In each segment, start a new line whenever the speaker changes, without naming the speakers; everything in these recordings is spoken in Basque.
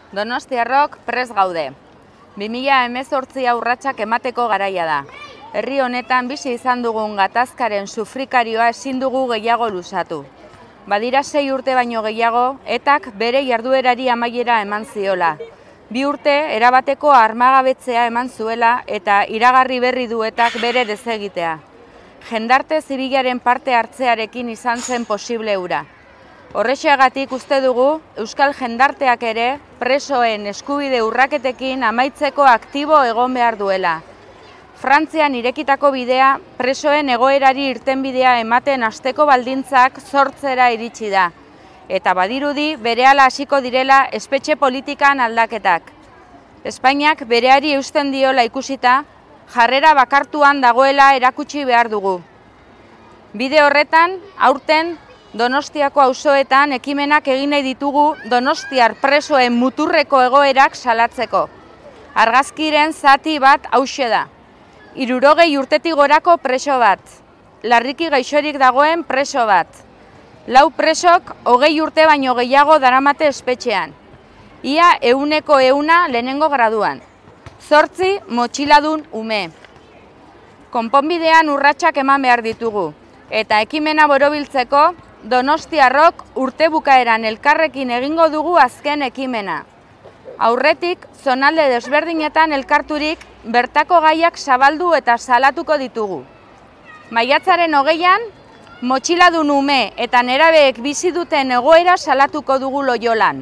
Donostiarrok prest gaude. 2018 urratsak emateko garaia da. Herri honetan bizi izan dugun gatazkaren sufrikarioa ezin dugu gehiago luzatu. Badira 6 urte baino gehiago, etak bere jarduerari amaiera eman ziola. 2 urte erabateko armagabetzea eman zuela eta iragarri berri du etak bere desegitea. Jendarte zibilaren parte hartzearekin izan zen posible hura. Horrexeagatik uste dugu, Euskal jendarteak ere presoen eskubide urraketekin amaitzeko aktibo egon behar duela. Frantzian irekitako bidea, presoen egoerari irtenbidea ematen hasteko baldintzak sortzera iritsi da. Eta badirudi berehala hasiko direla espetxe politikan aldaketak. Espainiak bereari eusten diola ikusita, jarrera bakartuan dagoela erakutsi behar dugu. Bide horretan, aurten, Donostiako auzoetan ekimenak egin nahi ditugu donostiar presoen muturreko egoerak salatzeko. Argazkiren zati bat hauxe da. 60 urtetik gorako preso bat. Larriki gaixorik dagoen preso bat. 4 presok 20 urte baino gehiago daramate espetxean. Ia 100% lehenengo graduan. 8 motxiladun ume. Konponbidean urratsak eman behar ditugu. Eta ekimena borobiltzeko, Donostiarrok urte bukaeran elkarrekin egingo dugu azken ekimena. Aurretik, zonalde desberdinetan elkarturik bertako gaiak zabaldu eta salatuko ditugu. Maiatzaren 20an, motxiladun ume eta nerabeek bizi duten egoera salatuko dugu Loiolan.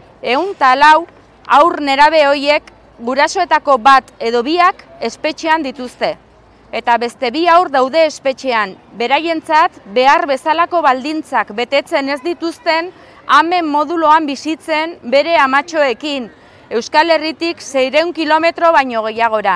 104 haur nerabe hoiek gurasoetako bat edo biak espetxean dituzte. Eta beste 2 haur daude espetxean, beraientzat behar bezalako baldintzak betetzen ez dituzten amen moduloan bizitzen bere amatxoekin, Euskal Herritik 600 kilometro baino gehiagora.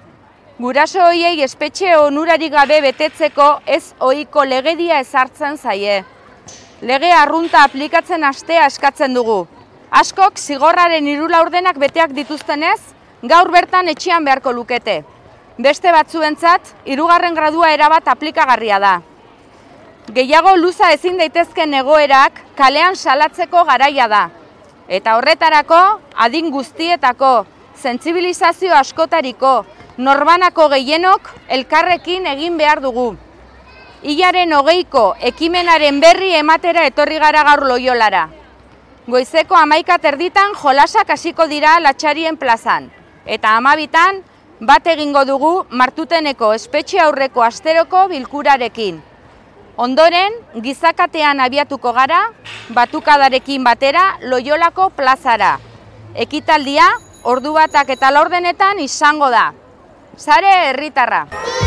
Guraso hoiei espetxe onurarik gabe betetzeko ez ohiko legedia ezartzen zaie. Lege arrunta aplikatzen hastea eskatzen dugu. Askok zigorraren 3 laurdenak beteak dituztenez, gaur bertan etxean beharko lukete. Beste batzuentzat, 3. gradua erabat aplikagarria da. Gehiago luza ezin daitezken egoerak kalean salatzeko garaia da. Eta horretarako, adin guztietako, sentsibilizazio askotariko, norbanako gehienok elkarrekin egin behar dugu. Hilaren 20ko ekimenaren berri ematera etorri gara gaur Loiolara. Goizeko 11:00 jolasak hasiko dira Latxarien plazan. Eta 12:00 bat egingo dugu Martuteneko espetxe aurreko asteroko bilkurarekin. Ondoren, gizakatean abiatuko gara, batukadarekin batera Loiolako plazara. Ekitaldia, ordu 1 eta 4 izango da. Sare herritarra!